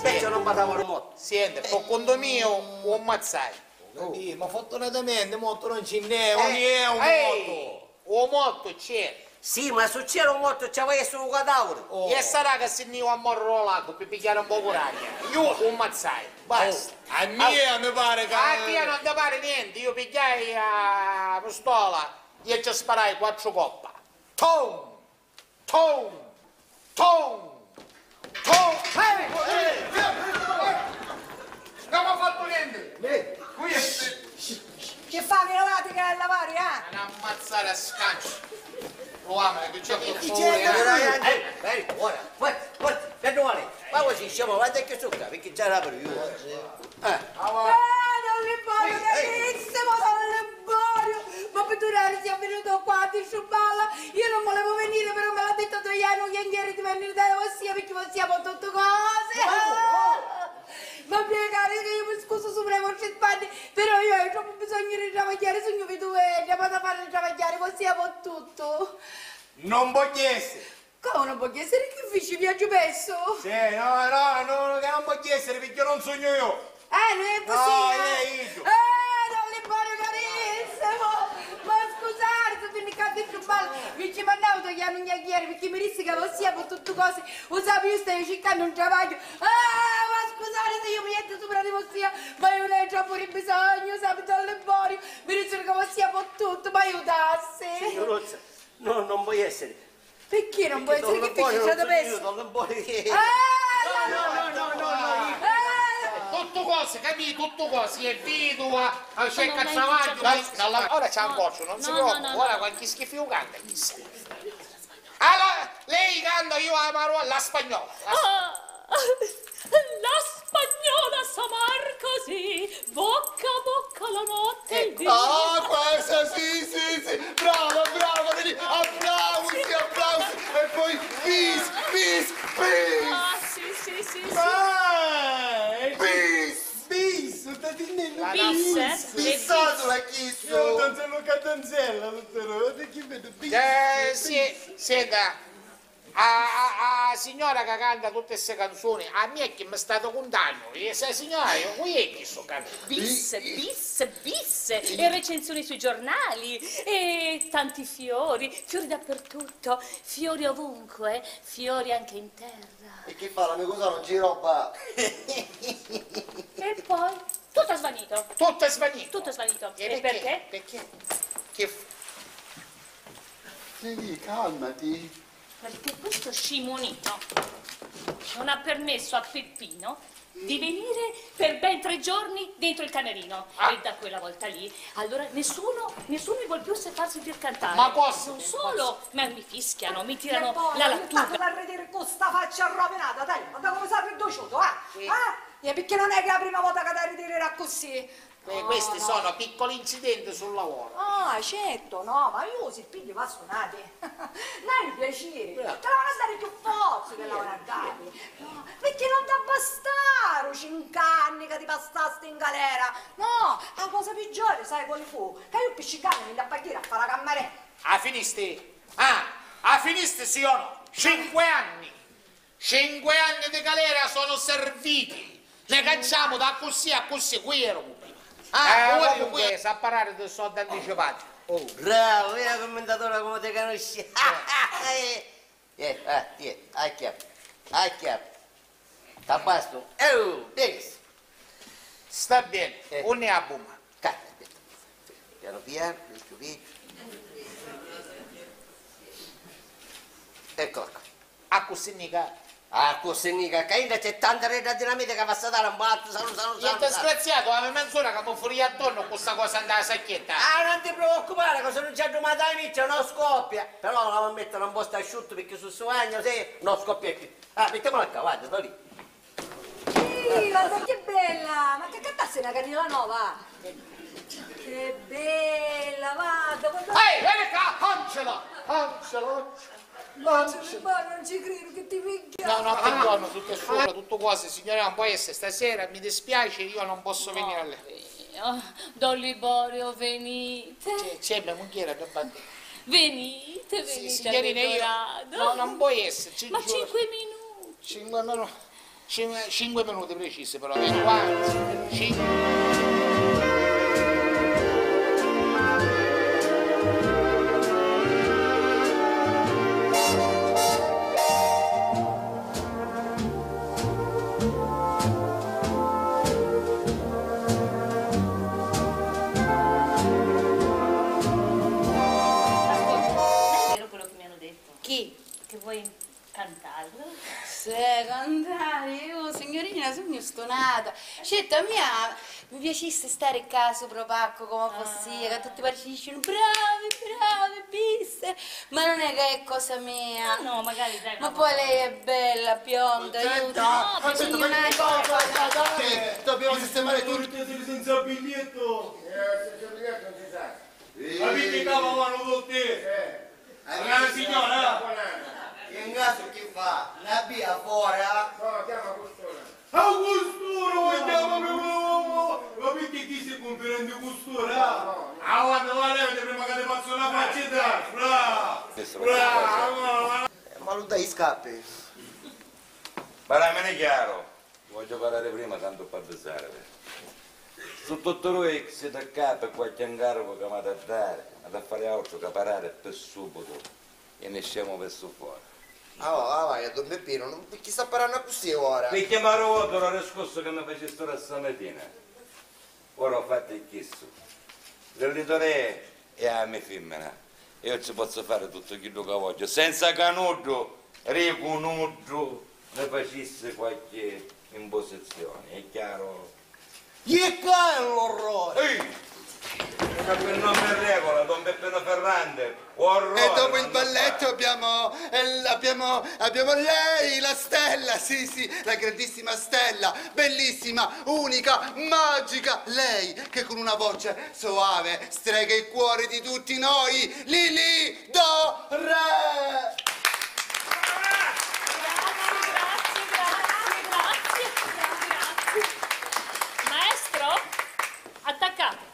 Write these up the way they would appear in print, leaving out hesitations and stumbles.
Invece non parlavano molto. Senti, per conto mio, un mazzai. Ma fortunatamente molto non ce n'è, non è un moto. Un motto c'è. Sì, ma se c'era un morto c'aveva solo un cadavere. E sarà che se ne va a morire lago per pigliare un po' coraggio. Io un mazzai, basta. A mia mi pare che... A te non ti pare niente, io pigliai la pistola e ci sparai 4 coppe. Tom! Tom! Tom! Tom! Non mi ha fatto niente! Qui è... Che fa, vi lavate che è a lavare, Non ammazzare a scancio! Lo amo, che c'è per Bene, ora, guarda, ma così siamo avanti che succa, perché già la per io. Don Liborio, carissimo Don Liborio! Ma per durare si è venuto qua a Tisciuballa? Io non volevo venire, però me l'ha detto Toiano che ieri di venire da ossia perché possiamo tutte cose. Ma piegare che io mi scuso sopra i vostri spanni, però io ho troppo bisogno di travagliare, sogno vi due, vado a fare travagliare, possiamo tutto. Non voglio essere. Come non voglio essere che feci viaggio perso? Sì, no, che non voglio essere perché io non sogno io. Non è possibile! No, lei io. Don Liborio carissimo! Ma scusate, se finì a più male, mi ci mandavo togliendo un ieri perché mi disse che possiamo tutte cose, usavi io stai cercando un travaglio. Ma scusate se io mi metto sopra di vostra, ma io non ho troppo di bisogno, sapi Don Liborio, mi dissero che possiamo tutto, ma aiutasse. Signorozza, no, non vuoi essere. Perché non vuoi essere? Che feci stato perso? Non vuoi... No! tutto cose, capì? Tutto cose, è vedova, c'è il cazzavaglio, ora c'è un goccio, non si preoccupa, ora qualche schifo canta, chissà. Allora, lei canta, io amaro la spagnola. La spagnola s'amar così, bocca a bocca la notte il dì. Ah, questa sì, brava, vedi, applausi, e poi peace. Ah, sì. Bis, sta dicendo Bis, bissato la chisso. Io non sono catanzella, dottore, chi vedo Sì, senta, a signora che canta tutte queste canzoni, a me è che mi state contando, e se signora, io qui è che sto cantando. bis, e recensioni sui giornali, e tanti fiori dappertutto, fiori ovunque, fiori anche in terra. E che fa? La mia cosa non ci roba. E poi, tutto è svanito. Tutto è svanito. Tutto è svanito. E perché? Perché? Che... Sì, calmati. Perché questo scimunito non ha permesso a Peppino di venire per ben 3 giorni dentro il camerino. E da quella volta lì, allora nessuno mi vuol più farsi sentir cantare. Ma cosa? Non solo, ma mi fischiano, mi tirano la lattuga. Ma per vedere questa faccia rovinata, dai, ma da come sei piaciuto, E perché non è che è la prima volta che ti ritirerà così? Questi sono piccoli incidenti sul lavoro. Certo, no, ma io si pigli va suonati. Non mi piacere, te la vanno a dare più forza che la vanno a dare. No, perché non ti bastare 5 anni che ti passaste in galera. No, la cosa peggiore, sai quale fu? Che io piccicane mi da pagare a fare la camera. A finiste? A finiste sì o no? 5 anni. 5 anni di galera sono serviti. Ne cacciamo da così a così, qui ero. Comunque sa parlare del soldo anticipato. Bravo, era commentatore come te conosci. Acchiappo. T'abbasto. Benissimo. Sta bene, un ne ha bomba. Piano, più. Ecco. A così mica. Così mica, che c'è tanta rete dinamite che va a stare un batto, Io disgraziato, avevo mezz'ora che mi fuori attorno con questa cosa andava a sacchietta. Non ti preoccupare, che se non c'è domanda di miccia non scoppia. Però la mettere un po' asciutto perché sul suo bagno se non scoppia più. Mettiamola qua, guarda, sto lì. Ma che bella! Ma che cantasse una canina nuova? Che bella, guarda! Vieni qua, Angela! Non ci credo che ti picchia! No, perdono, tutto sopra, tutto cose, signora, non può essere stasera, mi dispiace, io non posso venire a lei. Don Liborio, venite. C'è mia moglie che batte. Venite, Signorina, io... No, non può essere, ma 5 minuti. 5 minuti. 5 minuti precisi però, qua, 5. È vero quello che mi hanno detto? Chi? Che vuoi cantarlo? Se cantare, io signorina sono stonata. Certo, a mia mi piacesse stare a casa sopra pacco come fossi, che tutti dicono bravi, bisse, ma non è che è cosa mia. No, magari dai. Ma no, poi lei è bella, bionda, io No, bisogna Dai, dobbiamo sistemare tutto. Tutti senza biglietto. Senza biglietto non si sa. Ma vedi cavo mano con te. Allora signora. In caso chi fa? La via fuori? No, chiama costone. Augusturo, chiamami. Ma perché chi si conferente costura? Ah, guarda, guarda, prima che ti faccio una faccetta. Bravo. Ma lo dai scappi? Paramene chiaro, voglio parlare prima tanto per avvisare. Su tutto noi che siete a capo e qualche incarico che mi ha da dare, ad fare altro che parare per subito e ne stiamo verso fuori. Ah, vai, a Don Peppino, non chi sta parlando così ora? Mi chiamarò l'ora scorso che mi facessero la stamattina. Ora ho fatto il chisso. L'editore è a me femmina. Io ci posso fare tutto quello che voglio, senza canudo, riconudo, ne facesse qualche imposizione, è chiaro? Gli è l'orrore! Ehi! Per nome regola, Don Peppino Ferrante, orrore, E dopo il non balletto fa. abbiamo lei, la Stella, sì, la grandissima Stella, bellissima, unica, magica, lei che con una voce soave strega il cuore di tutti noi, Lili do Re! Grazie. Maestro, attaccate.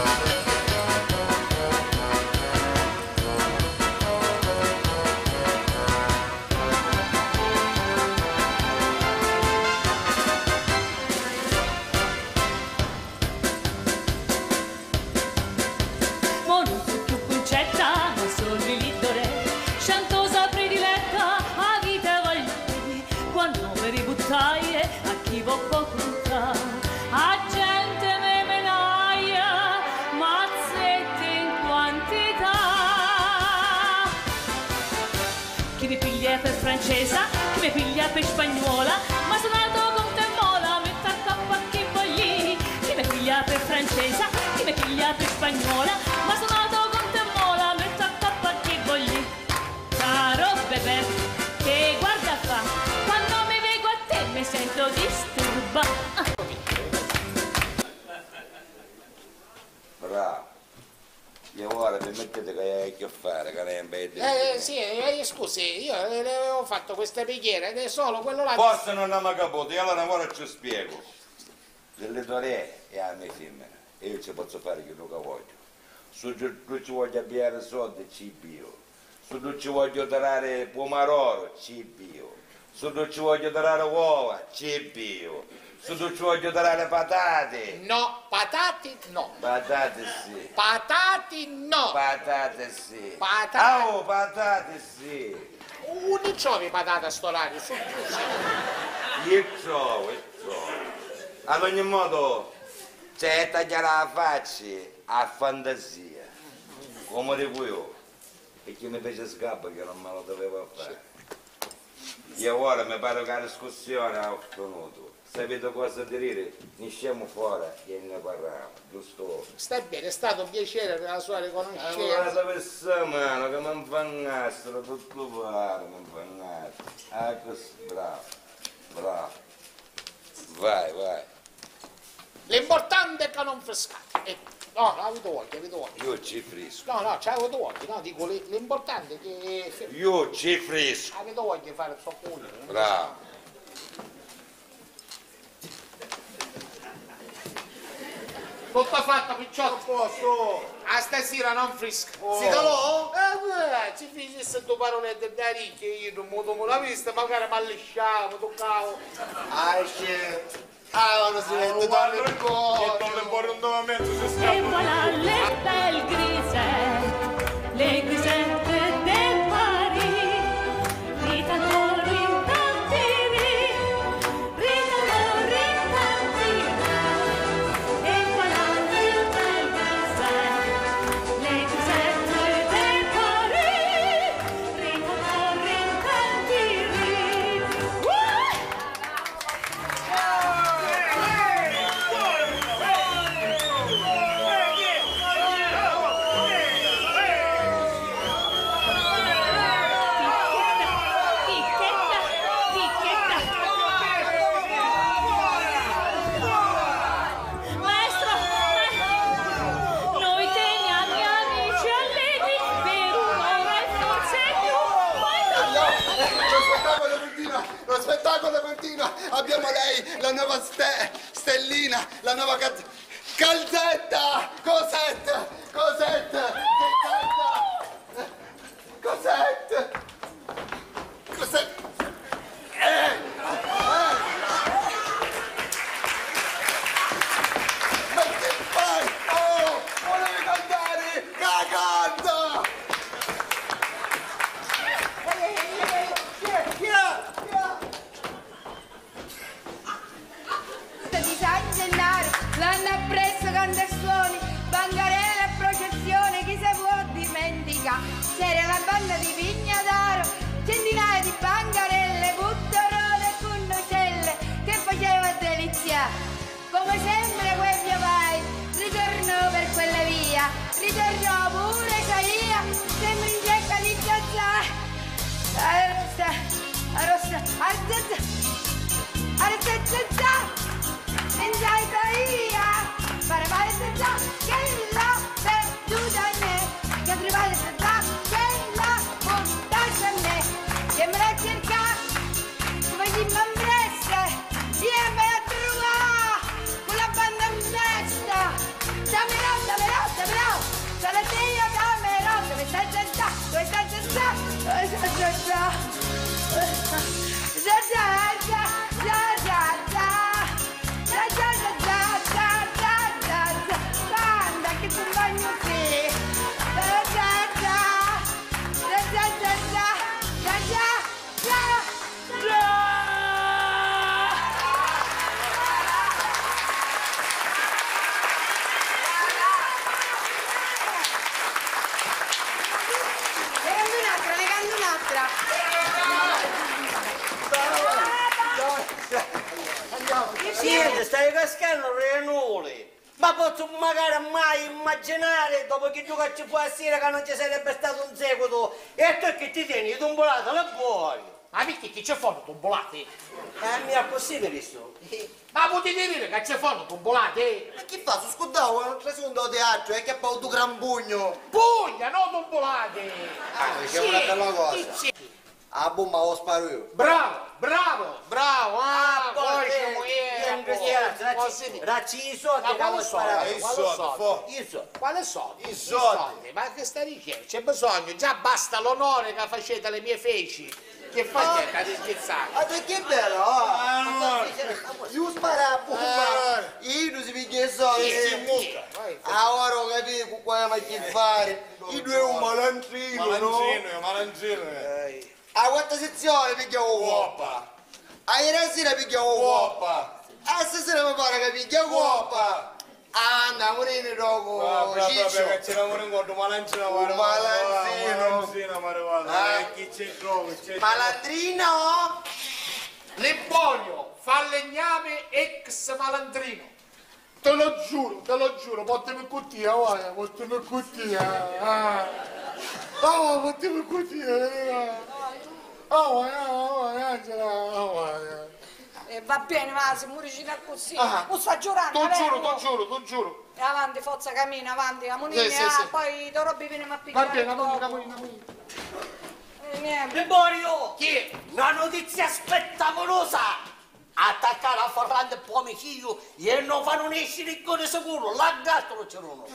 Ma non so più concetta, ma sono Lili do Re, sciantosa prediletta, a vita voglio quando mi ributtai a chi vo conta, a gente me menaia, mazzette in quantità. Chi mi piglia per francesa, chi mi piglia per spagnola, ma sono nato con te mola, mi tacca a chi vogli. Chi mi piglia per francesa, chi mi piglia per spagnola, ma sono nato con te mola, mi tacca a chi vogli. Caro bebè, che guarda fa, quando mi vedo a te mi sento disturba. Bravo. Io ora permettete che hai che fare, che lei è un bel Sì, scusi, io le avevo fatto questa preghiera ed è solo quello là. Forse non abbiamo capito, io allora ora ci spiego. L'editore è a me femmina e io ci posso fare quello che voglio. Se tu ci voglio abbiare soldi, ci bio. Se tu ci voglio dare pomaroro, ci bio. Se tu ci voglio dare uova, ci bio. Se tu ci voglio dare patate. No, patate no. Patate sì. Patate no. Patate sì. Patate. Oh, patate sì. Non trovi patate a sto orario, su. Io trovo. Ad ogni modo, c'è tagliare la faccia a fantasia, come dico io, e chi mi fece scappo che non me lo dovevo fare. Io ora mi pare che la discussione ha ottenuto. Sapete cosa dire? Ne stiamo fuori e ne parliamo, giusto? Sta bene, è stato un piacere per la sua riconoscenza. Guarda per sta mano che mi infannassero tutto pare, mi infannassero. Ah, così, bravo. Vai. L'importante è che non frescate. No, avete voglia. Io ci frisco. No, c'avevo voglia, no, dico l'importante è che Io ci frisco. avete voglia di fare il suo culo. Bravo. Tutto fatto, picciotto. Posso? A stasera non frisca. Si calò? Ci feci due parolette da ricche, io non mi la vista, magari mi allisciavo, toccavo. Ah, c'è. Ah, non si vede dalle Che cose. tolle fuori un momento si E scappa. voilà le belle grisette, le grisette del Paris, ritano, ritantiri, ritano, ritantiri. E voilà le belle grisette, le grisette del Paris, ritano, ritantiri. Picchetta, picchetta. Maestro, noi teniamo gli amici allegri per un'ora e forse più. Lo spettacolo continua, abbiamo lei, la nuova Stellina, la nuova Calzetta, Cosette, Cosette, Cosette, Cosette. Ma che fai? Oh, volevi cantare? Cagando! Di San Gennaro l'hanno appresso cantastuoni, bancarella e processione, chi se può dimenticare? C'era la banda di Pignataro, centinaia di bancarelle, buttarone e cunnocelle che faceva deliziare. Come sempre quel mio pai ritornò per quella via, ritornò pure Isaia, sempre in cerca di Zazà. Senza Isaia, fare male senza che l'ha perduta a me, che trovare senza che l'ha portata a me, che me la cerca, come si m'ambresse, e me la trova, con la banda in testa, dammelo, sono te io, dammelo, dove stai senza, dove stai senza, dove stai senza. Banda che tu bagno qui. Ne canto un'altra. Siete, stai cascando le nuvole. Ma posso magari mai immaginare, dopo che tu ci fu a sera, che non ci sarebbe stato un seguito, e tu che ti tieni tombolato la buoi. Ma perché chi c'è fuori tombolate? Mi è possibile visto. Ma potete dire che c'è fuori tombolate? Ma che fa? Su scudavo, il secondo teatro, è che ha paura un gran pugno. Puglia, non tombolate! C'è una bella cosa. Ah, bomba, lo sparo io. Bravo! Ah, poi Racci i soldi, Ma che quale ho soldi? sparato. Quale I soldi. Quale soldi? I soldi. Ma che stai dicendo? C'è bisogno, già basta l'onore che facete alle mie feci. Che fate a scherzare? Ah, che bello, io sparo, bomba. Io non si piglia i soldi. Ah, ora ho capito con qua ma che fare. Io due un malantrino, no? Malancino. A quanta sezione piglia uoppa? A ieri sera piglia uoppa. A stasera mi pare che piglia uoppa. Ah, andiamo in dopo, Ciccio. Che c'era un incontro malancino. Chi c'è trovo? Malandrino? L'Emporio, falegname ex malandrino. Te lo giuro, portami cutia, guarda, portami cutia. Portami cutia. Va bene, va, se muori vicino a così. Non sta giurando, T'ho giuro. E avanti, forza, cammina, avanti, camunini, Sì. poi te robbi viene a Va piccare. bene, dopo. cammini. Niente. Gregorio! Chi è? Una notizia spettacolosa! attaccare a Ferrando e Pomiciglio e non fanno un sciricone sicuro, là gatto non c'è uno.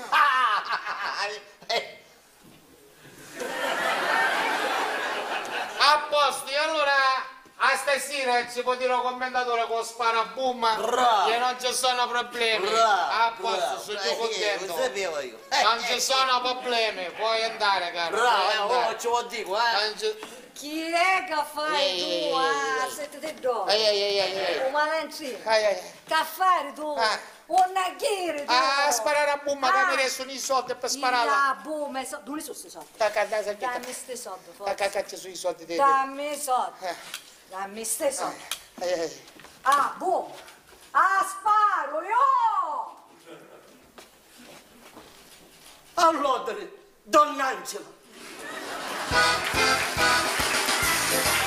A posto, e allora a stasera ci può dire un commentatore con sparaboom Bravo. che non ci sono problemi. A posto, sono più contento. Lo sapevo io. Non ci sono problemi, puoi andare, caro. puoi Bravo, andare. ce lo dico, Non ci- Chi è che fai Ehi, tu? ehi, Ah, siete te dove? Ehi. Un Valentino. Ehi. Che fai tu? Ah. Un naghiere tu? A sparare a bomba che mi resto i soldi per sparare. La bomba, dove sono questi soldi? Dammi sti soldi, forza. Cacaccia sui soldi dei. Dammi i soldi. Dammi sti soldi. Ah, boom! Ah, sparo, io! Allora, Donn'Angelo.